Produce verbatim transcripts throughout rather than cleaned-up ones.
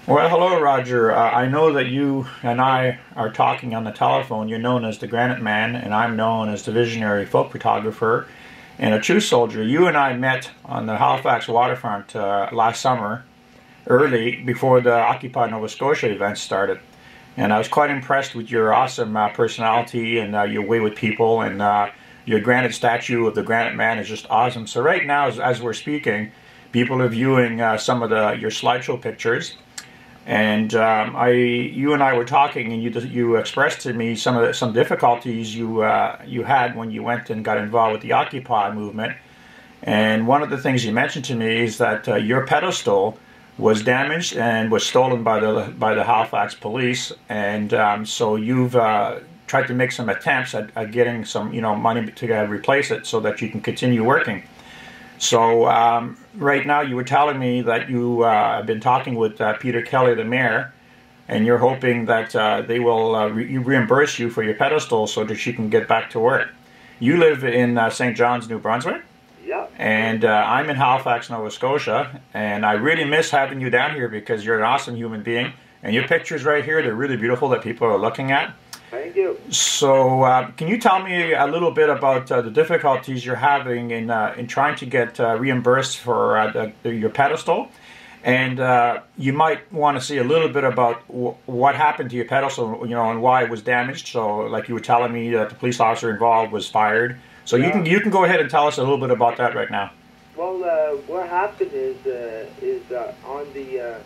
Well, hello, Rodger. Uh, I know that you and I are talking on the telephone. You're known as the Granite Man, and I'm known as the visionary folk photographer and a truth soldier. You and I met on the Halifax waterfront uh, last summer, early, before the Occupy Nova Scotia event started. And I was quite impressed with your awesome uh, personality and uh, your way with people, and uh, your granite statue of the Granite Man is just awesome. So right now, as, as we're speaking, people are viewing uh, some of the your slideshow pictures. And um, I, you and I were talking, and you you expressed to me some of the, some difficulties you uh, you had when you went and got involved with the Occupy movement. And one of the things you mentioned to me is that uh, your pedestal was damaged and was stolen by the by the Halifax Police, and um, so you've uh, tried to make some attempts at, at getting some you know money to uh, replace it so that you can continue working. So um, right now you were telling me that you uh, have been talking with uh, Peter Kelly, the mayor, and you're hoping that uh, they will uh, re reimburse you for your pedestal so that you can get back to work. You live in uh, Saint John's New Brunswick? Yeah. And uh, I'm in Halifax, Nova Scotia, and I really miss having you down here because you're an awesome human being, and your pictures right here, they're really beautiful that people are looking at. Thank you. So, uh, can you tell me a little bit about uh, the difficulties you're having in uh, in trying to get uh, reimbursed for uh, the, the, your pedestal? And uh, you might want to see a little bit about w what happened to your pedestal, you know, and why it was damaged. So, like you were telling me, that the police officer involved was fired. So yeah. you can you can go ahead and tell us a little bit about that right now. Well, uh, what happened is uh, is uh, on the, uh,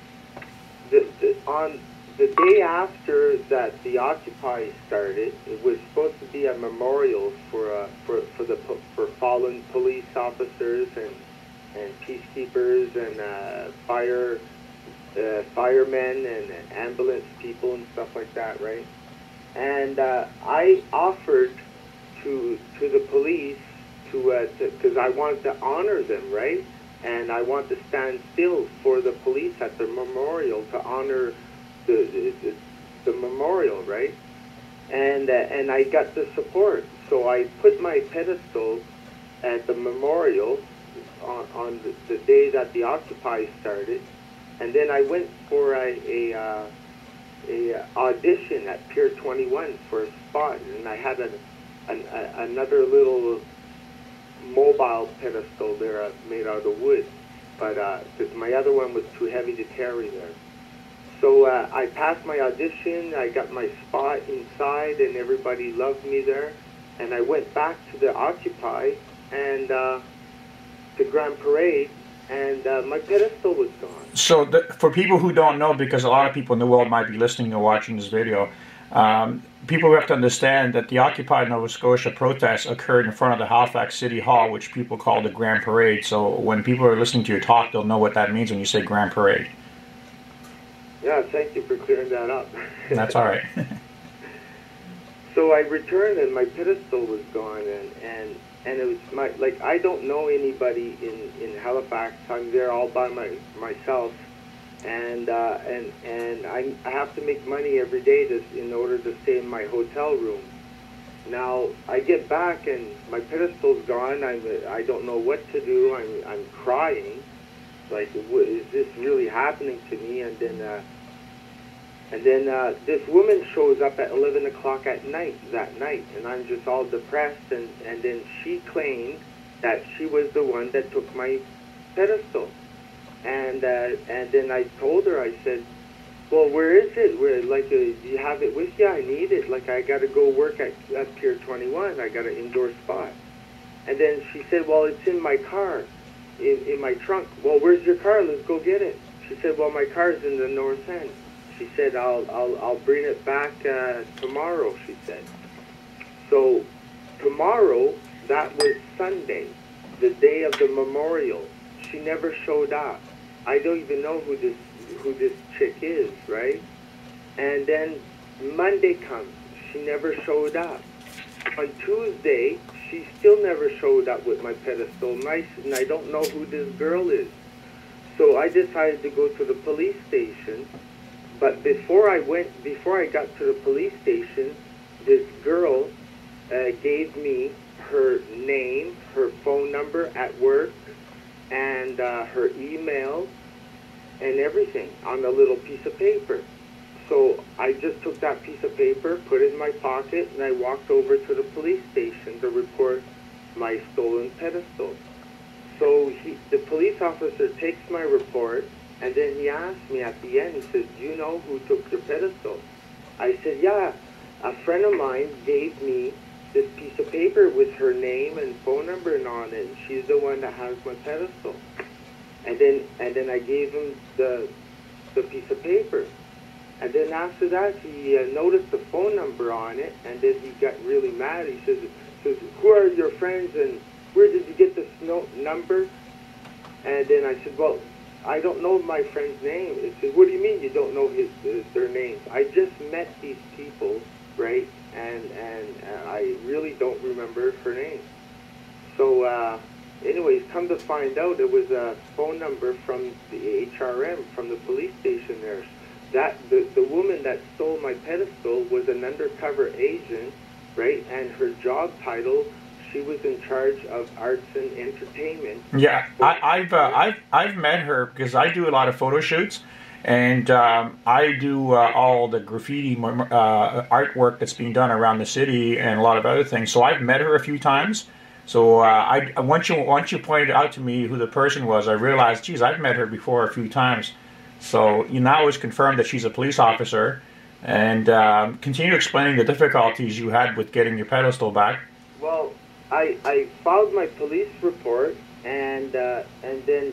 the, the on. The day after that the Occupy started, it was supposed to be a memorial for uh, for for the for fallen police officers and and peacekeepers and uh, fire uh, firemen and ambulance people and stuff like that, right? And uh, I offered to to the police to because uh, I wanted to honor them, right? And I want to stand still for the police at the memorial to honor The, the, the memorial, right? And uh, and I got the support, so I put my pedestal at the memorial on, on the, the day that the Occupy started, and then I went for a a, uh, a audition at Pier twenty-one for a spot, and I had a, an, a another little mobile pedestal there made out of wood, but because uh, my other one was too heavy to carry there. So uh, I passed my audition, I got my spot inside, and everybody loved me there. And I went back to the Occupy and uh, the Grand Parade, and uh, my pedestal was gone. So the, for people who don't know, because a lot of people in the world might be listening or watching this video, um, people have to understand that the Occupy Nova Scotia protests occurred in front of the Halifax City Hall, which people call the Grand Parade. So when people are listening to your talk, they'll know what that means when you say Grand Parade. Yeah, thank you for clearing that up. That's all right. So I returned, and my pedestal was gone, and, and, and it was my, like, I don't know anybody in, in Halifax. I'm there all by my, myself, and, uh, and, and I, I have to make money every day to, in order to stay in my hotel room. Now, I get back, and my pedestal's gone. I'm, I don't know what to do. I'm, I'm crying. Like, is this really happening to me? And then, uh, and then uh, this woman shows up at eleven o'clock at night that night, and I'm just all depressed. And and then she claimed that she was the one that took my pedestal, and uh, and then I told her, I said, well, where is it? Where, like, uh, do you have it with you? I need it. Like, I got to go work at, at Pier twenty-one. I got an indoor spot. And then she said, well, it's in my car. In, in my trunk. Well, where's your car? Let's go get it. She said, well, my car's in the north end. She said, I'll, I'll, I'll bring it back uh, tomorrow, she said. So tomorrow, that was Sunday, the day of the memorial. She never showed up. I don't even know who this, who this chick is, right? And then Monday comes. She never showed up. On Tuesday, she still never showed up with my pedestal, and I, and I don't know who this girl is. So I decided to go to the police station, but before I went, before I got to the police station, this girl uh, gave me her name, her phone number at work, and uh, her email, and and everything on a little piece of paper. So I just took that piece of paper, put it in my pocket, and I walked over to the police station to report my stolen pedestal. So he, the police officer takes my report, and then he asked me at the end, he says, do you know who took your pedestal? I said, yeah, a friend of mine gave me this piece of paper with her name and phone number and on it, and she's the one that has my pedestal. And then, and then I gave him the, the piece of paper. And then after that, he uh, noticed the phone number on it, and then he got really mad. He says, says, who are your friends, and where did you get this no number? And then I said, well, I don't know my friend's name. He said, what do you mean you don't know his, his their names? I just met these people, right, and, and uh, I really don't remember her name. So uh, anyways, come to find out, it was a phone number from the H R M, from the police station there. That the, the woman that stole my pedestal was an undercover agent, right? And her job title, she was in charge of arts and entertainment. Yeah, I, I've uh, I've I've met her because I do a lot of photo shoots, and um, I do uh, all the graffiti uh, artwork that's being done around the city and a lot of other things. So I've met her a few times. So uh, I once you once you pointed out to me who the person was, I realized, geez, I've met her before a few times. So you now it's confirmed that she's a police officer, and um, continue explaining the difficulties you had with getting your pedestal back. Well, I, I filed my police report, and uh, and then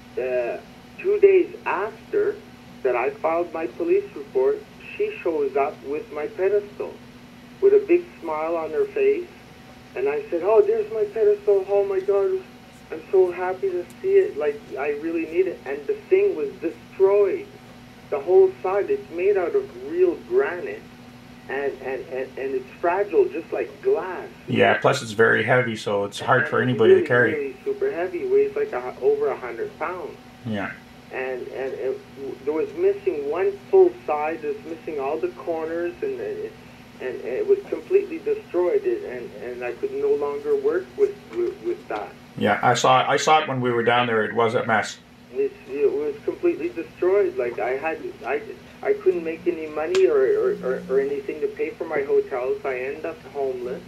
uh, two days after that I filed my police report, she shows up with my pedestal, with a big smile on her face, and I said, oh, there's my pedestal, oh my God, I'm so happy to see it, like, I really need it. And the thing was destroyed. The whole side, it's made out of real granite, and, and, and, and it's fragile, just like glass. Yeah, plus it's very heavy, so it's hard and for anybody really, to carry. Really super heavy, weighs like a, over a hundred pounds. Yeah. And, and it, there was missing one full side, it was missing all the corners, and it, and it was completely destroyed, and, and I could no longer work with, with, with that. Yeah, I saw I saw it when we were down there. It was a mess. It, it was completely destroyed. Like I had, I, I couldn't make any money or, or, or, or anything to pay for my hotels. I ended up homeless,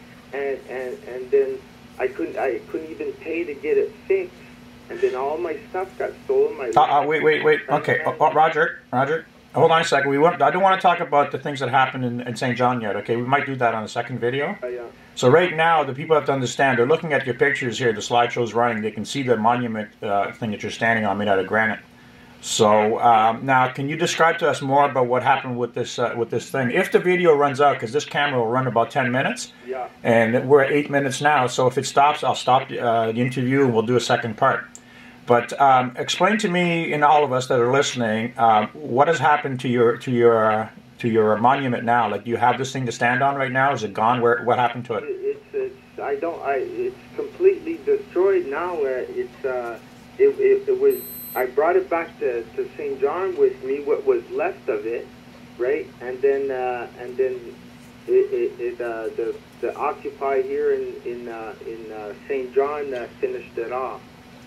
and and and then I couldn't I couldn't even pay to get it fixed. And then all my stuff got stolen. My uh, uh, wait wait wait. Okay, oh, oh, Roger Roger. Hold on a second. We want, I don't want to talk about the things that happened in, in Saint John yet, okay? We might do that on a second video. Uh, yeah. So right now, the people have to understand, they're looking at your pictures here, the slideshow's running, they can see the monument uh, thing that you're standing on made out of granite. So um, now, can you describe to us more about what happened with this uh, with this thing? If the video runs out, because this camera will run about ten minutes, yeah. And we're at eight minutes now, so if it stops, I'll stop the, uh, the interview and we'll do a second part. But um, explain to me and all of us that are listening, um, what has happened to your to your uh, to your monument now? Like, do you have this thing to stand on right now? Is it gone? Where what happened to it? It's it's I don't I it's completely destroyed now. Uh, it's uh it, it it was I brought it back to, to Saint John with me, what was left of it, right? And then uh, and then it, it, it uh, the the Occupy here in in uh, in uh, Saint John uh, finished it off.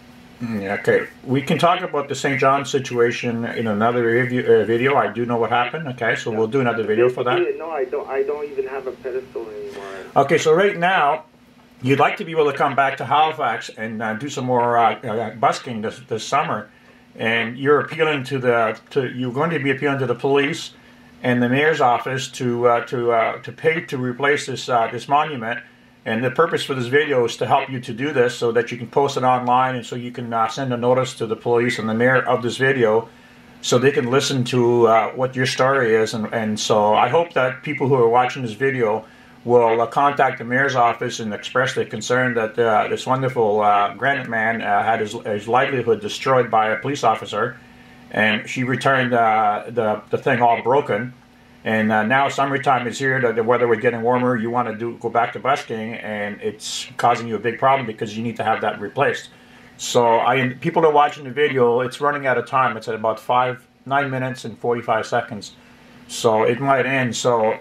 Okay, we can talk about the Saint John situation in another review, uh, video. I do know what happened. Okay, so we'll do another video for that. No, I don't. I don't even have a pedestal anymore. Okay, so right now, you'd like to be able to come back to Halifax and uh, do some more uh, uh, busking this this summer, and you're appealing to the to you're going to be appealing to the police and the mayor's office to uh, to uh, to pay to replace this uh, this monument. And the purpose for this video is to help you to do this so that you can post it online and so you can uh, send a notice to the police and the mayor of this video so they can listen to uh, what your story is. And, and so I hope that people who are watching this video will uh, contact the mayor's office and express their concern that uh, this wonderful uh, Granite Man uh, had his, his livelihood destroyed by a police officer, and she returned uh, the, the thing all broken. And uh, now summertime is here, the, the weather was getting warmer, you want to do go back to busking, and it's causing you a big problem because you need to have that replaced. So I, people are watching the video, it's running out of time. It's at about five, nine minutes and forty-five seconds. So it might end. So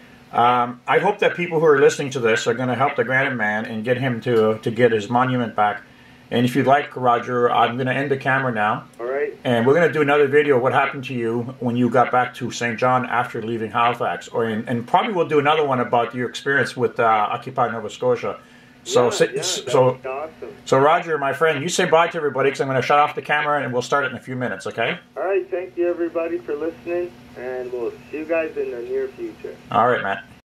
um, I hope that people who are listening to this are going to help the Granite Man and get him to, to get his monument back. And if you'd like, Roger, I'm going to end the camera now. All right. And we're going to do another video of what happened to you when you got back to Saint John after leaving Halifax. Or in, and probably we'll do another one about your experience with uh, Occupy Nova Scotia. So, yeah, so, yeah, so, awesome. so Rodger, my friend, you say bye to everybody because I'm going to shut off the camera and we'll start it in a few minutes, okay? All right, thank you everybody for listening, and we'll see you guys in the near future. All right, Matt.